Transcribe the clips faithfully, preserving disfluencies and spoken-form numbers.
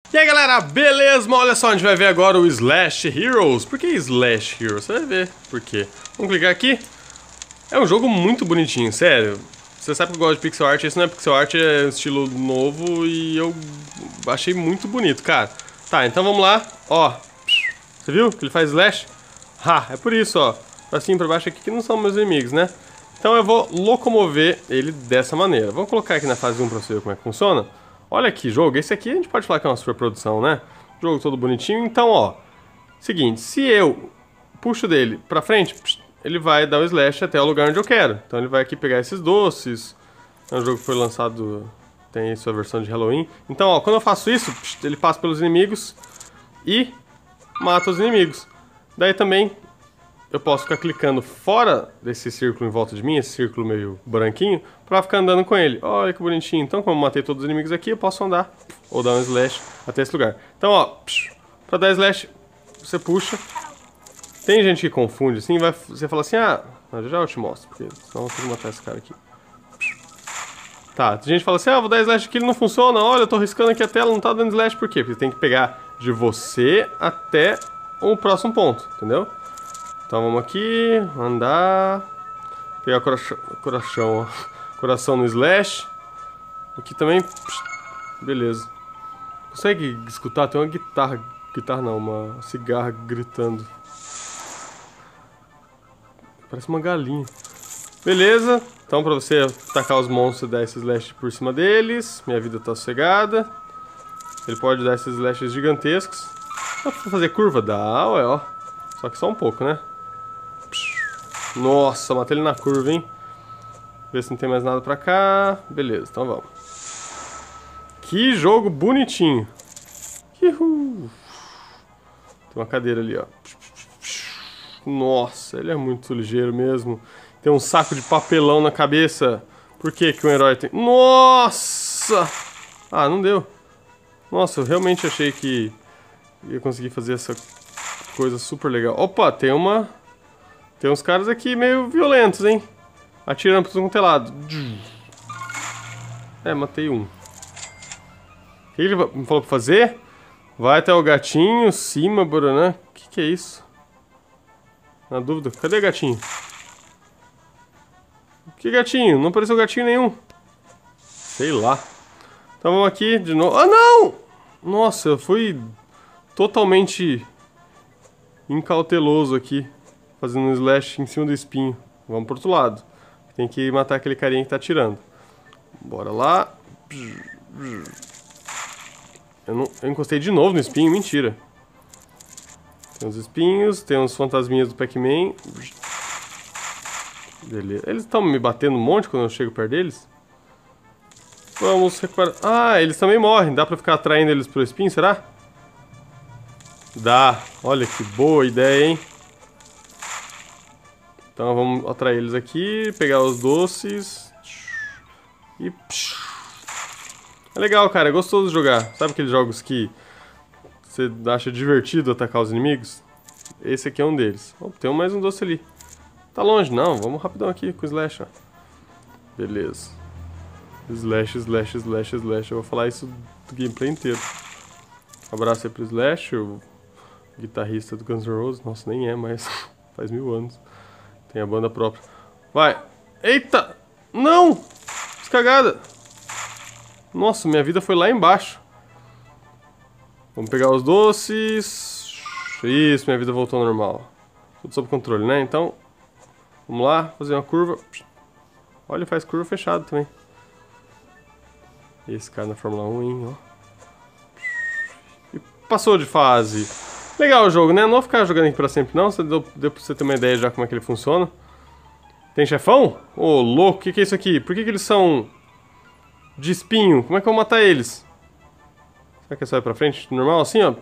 E aí galera, beleza? Olha só, a gente vai ver agora o Slash Heroes. Por que Slash Heroes? Você vai ver por quê. Vamos clicar aqui. É um jogo muito bonitinho, sério. Você sabe que eu gosto de pixel art, esse não é pixel art, é um estilo novo e eu achei muito bonito, cara. Tá, então vamos lá, ó. Você viu que ele faz slash? Ha, é por isso, ó. Pra cima e pra baixo aqui que não são meus inimigos, né? Então eu vou locomover ele dessa maneira. Vamos colocar aqui na fase um pra você ver como é que funciona. Olha que jogo, esse aqui a gente pode falar que é uma superprodução, né? Jogo todo bonitinho. Então, ó, seguinte, se eu puxo dele pra frente, ele vai dar o slash até o lugar onde eu quero. Então ele vai aqui pegar esses doces. É um jogo que foi lançado, tem aí sua versão de Halloween. Então, ó, quando eu faço isso, ele passa pelos inimigos e mata os inimigos. Daí também eu posso ficar clicando fora desse círculo em volta de mim, esse círculo meio branquinho, pra ficar andando com ele. Olha que bonitinho. Então, como eu matei todos os inimigos aqui, eu posso andar ou dar um slash até esse lugar. Então, ó, pra dar slash, você puxa. Tem gente que confunde assim, vai, você fala assim, ah, já eu te mostro, porque senão eu vou matar esse cara aqui. Tá, tem gente que fala assim, ah, vou dar slash aqui, ele não funciona, olha, eu tô riscando aqui a tela, não tá dando slash, por quê? Porque tem que pegar de você até o próximo ponto, entendeu? Então vamos aqui, andar, pegar coração, coração, coração no slash, aqui também, beleza. Consegue escutar? Tem uma guitarra, guitarra não, uma cigarra gritando. Parece uma galinha. Beleza, então pra você atacar os monstros, dar esse slash por cima deles, minha vida tá sossegada. Ele pode dar esses slashes gigantescos. Dá pra fazer curva? Dá, ué, ó. Só que só um pouco, né? Nossa, matei ele na curva, hein? Ver se não tem mais nada pra cá. Beleza, então vamos. Que jogo bonitinho. Uhul. Tem uma cadeira ali, ó. Nossa, ele é muito ligeiro mesmo. Tem um saco de papelão na cabeça. Por que que um herói tem... Nossa! Ah, não deu. Nossa, eu realmente achei que ia conseguir fazer essa coisa super legal. Opa, tem uma... Tem uns caras aqui meio violentos, hein? Atirando por todo lado. É, matei um. O que ele me falou pra fazer? Vai até o gatinho, cima, Boranã. O que que é isso? Na dúvida, cadê gatinho? Que gatinho? Não apareceu gatinho nenhum. Sei lá. Então vamos aqui de novo. Ah, não! Nossa, eu fui totalmente incauteloso aqui. Fazendo um slash em cima do espinho. Vamos pro outro lado. Tem que matar aquele carinha que tá atirando. Bora lá. Eu, não, eu encostei de novo no espinho, mentira. Tem uns espinhos, tem uns fantasminhas do Pac-Man. Beleza. Eles estão me batendo um monte quando eu chego perto deles. Vamos recuperar. Ah, eles também morrem. Dá pra ficar atraindo eles pro espinho, será? Dá. Olha que boa ideia, hein? Então vamos atrair eles aqui, pegar os doces. E... É legal, cara. É gostoso de jogar. Sabe aqueles jogos que você acha divertido atacar os inimigos? Esse aqui é um deles. Oh, tem mais um doce ali. Tá longe, não. Vamos rapidão aqui com o slash, ó. Beleza. Slash, slash, slash, slash. Eu vou falar isso do gameplay inteiro. Abraço aí pro Slash, o guitarrista do Guns N' Roses. Nossa, nem é, mas faz mil anos. Tem a banda própria. Vai. Eita! Não! Descagada! Nossa, minha vida foi lá embaixo. Vamos pegar os doces. Isso, minha vida voltou ao normal. Tudo sob controle, né? Então, vamos lá, fazer uma curva. Olha, faz curva fechada também. Esse cara na Fórmula um, hein? Ó. E passou de fase. Legal o jogo, né? Não vou ficar jogando aqui pra sempre, não. Deu, deu pra você ter uma ideia já como é que ele funciona. Tem chefão? Ô, oh, louco, o que, que é isso aqui? Por que, que eles são de espinho? Como é que eu vou matar eles? Será que é só ir pra frente? Normal assim, ó?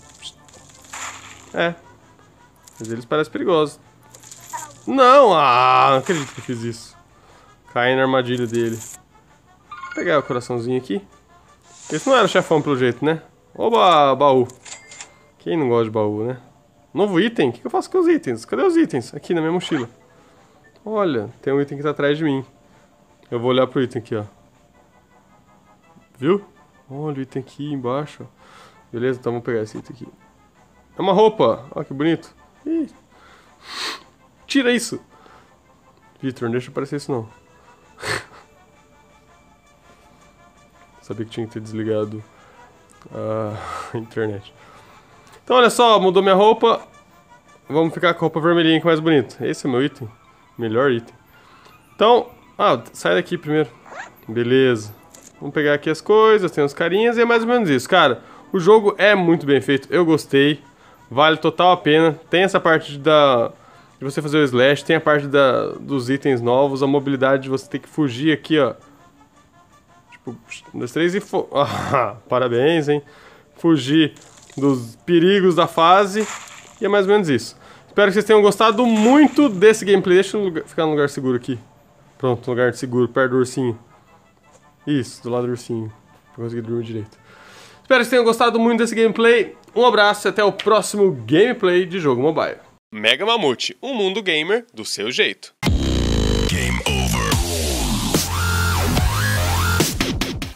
É. Mas eles parecem perigosos. Não! Ah, não acredito que eu fiz isso. Caí na armadilha dele. Vou pegar o coraçãozinho aqui. Esse não era o chefão pelo jeito, né? Oba, baú. Quem não gosta de baú, né? Novo item? O que eu faço com os itens? Cadê os itens? Aqui na minha mochila. Olha, tem um item que tá atrás de mim. Eu vou olhar pro item aqui, ó. Viu? Olha o item aqui embaixo. Beleza? Então vamos pegar esse item aqui. É uma roupa. Olha que bonito. Ih. Tira isso. Victor, não deixa aparecer isso não. Sabia que tinha que ter desligado a internet. Então olha só, mudou minha roupa. Vamos ficar com a roupa vermelhinha que é mais bonito. Esse é meu item. Melhor item. Então, ah, sai daqui primeiro. Beleza. Vamos pegar aqui as coisas, tem uns carinhas e é mais ou menos isso. Cara, o jogo é muito bem feito, eu gostei. Vale total a pena. Tem essa parte da... de você fazer o slash, tem a parte da... dos itens novos, a mobilidade de você ter que fugir aqui, ó. Tipo, um, dois, três e... Fo... Ah, parabéns, hein. Fugir dos perigos da fase. E é mais ou menos isso. Espero que vocês tenham gostado muito desse gameplay. Deixa eu lugar, ficar num lugar seguro aqui. Pronto, um lugar seguro, perto do ursinho. Isso, do lado do ursinho. Pra conseguir dormir direito. Espero que vocês tenham gostado muito desse gameplay. Um abraço e até o próximo gameplay de jogo mobile. Mega Mamute, um mundo gamer do seu jeito.